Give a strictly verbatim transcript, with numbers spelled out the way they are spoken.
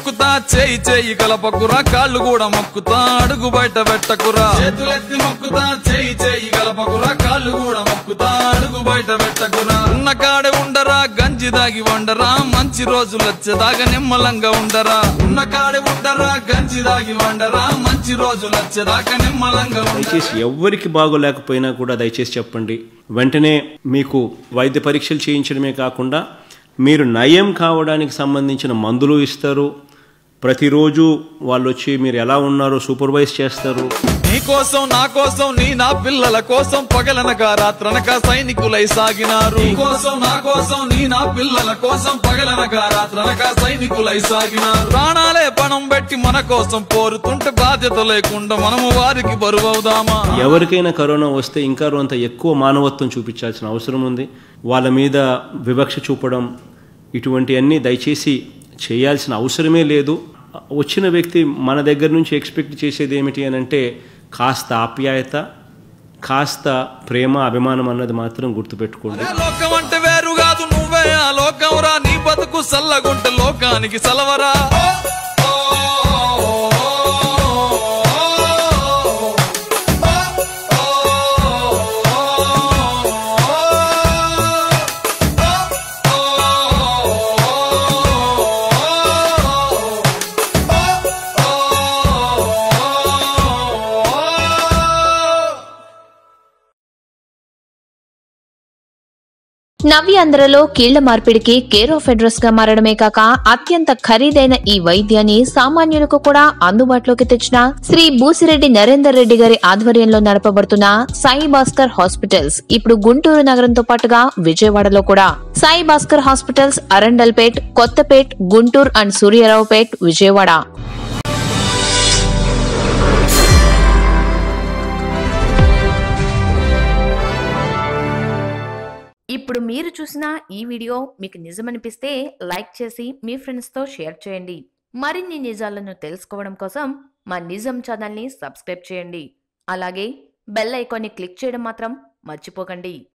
మొక్కుతా చేయి చేయి కలపకురా కాళ్ళు కూడా మొక్కుతా అడుగు బయట పెట్టకురా చేతులెత్తి మొక్కుతా చేయి చేయి కలపకురా కాళ్ళు కూడా మొక్కుతా అడుగు బయట పెట్టకురా ఉన్న కాడే ఉండరా గంజి దాగి వండరా మంచి రోజులు వచ్చేదాకా నిమ్మలంగా ఉండరా ఉన్న కాడే ఉండరా గంజి దాగి వండరా మంచి రోజులు వచ్చేదాకా నిమ్మలంగా దయచేసి ఎవరికి బాగోలేకపోయినా కూడా దయచేసి చెప్పండి. వెంటనే మీకు వైద్య పరీక్షలు చేయించడమే కాకుండా మీరు నయం కావడానికి సంబంధించిన మందులు ఇస్తారు. ప్రతిరోజు వాళ్ళు వచ్చి మీరు ఎలా ఉన్నారో సూపర్వైజ్ చేస్తారు. నీ కోసం నా కోసం నీ నా పిల్లల కోసం పగలనక రాత్రనక సైనికులై సాగినారు. నీ కోసం నా కోసం నీ నా పిల్లల కోసం పగలనక రాత్రనక సైనికులై సాగినారు. ప్రాణాలే పణం పెట్టి మన కోసం పోరుతుంటే బాధ్యత లేకుండా మనము వారికి బరువవుదామా? ఎవరికైనా కరోనా వస్తే ఇంకా కొంత ఎక్కువ మానవత్వం చూపించాల్సిన అవసరం ఉంది. వాళ్ళ మీద వివక్ష చూపడం ఇటువంటి అన్నీ దయచేసి చేయాల్సిన అవసరమే లేదు. వచ్చిన వ్యక్తి మన దగ్గర నుంచి ఎక్స్పెక్ట్ చేసేది ఏమిటి అని అంటే కాస్త ఆప్యాయత, కాస్త ప్రేమ, అభిమానం అన్నది మాత్రం గుర్తుపెట్టుకోండి. లోకం అంటే వేరు కాదు నువ్వే ఆ లోకం రా, నీ బతుకు సల్లగుంటే లోకానికి సలవరా. నవ్యాంధ్రలో కీళ్ల మార్పిడికి కేర్ ఆఫ్ అడ్రస్ గా మారడమే కాక అత్యంత ఖరీదైన ఈ వైద్యాన్ని సామాన్యులకు కూడా అందుబాటులోకి తెచ్చిన శ్రీ బూసిరెడ్డి నరేందర్ రెడ్డి గారి ఆధ్వర్యంలో నడపబడుతున్న సాయి భాస్కర్ హాస్పిటల్స్ ఇప్పుడు గుంటూరు నగరంతో పాటుగా విజయవాడలో కూడా. Sai Bhaskar hospitals Arundelpet, Kothapet, Guntur and Suryaraopet, Vijayawada. ఇప్పుడు మీరు చూసిన ఈ వీడియో మీకు నిజమనిపిస్తే లైక్ చేసి మీ ఫ్రెండ్స్తో షేర్ చేయండి. మరిన్ని నిజాలను తెలుసుకోవడం కోసం మా నిజం ఛానల్ని సబ్స్క్రైబ్ చేయండి. అలాగే బెల్ ఐకాన్ని క్లిక్ చేయడం మాత్రం మర్చిపోకండి.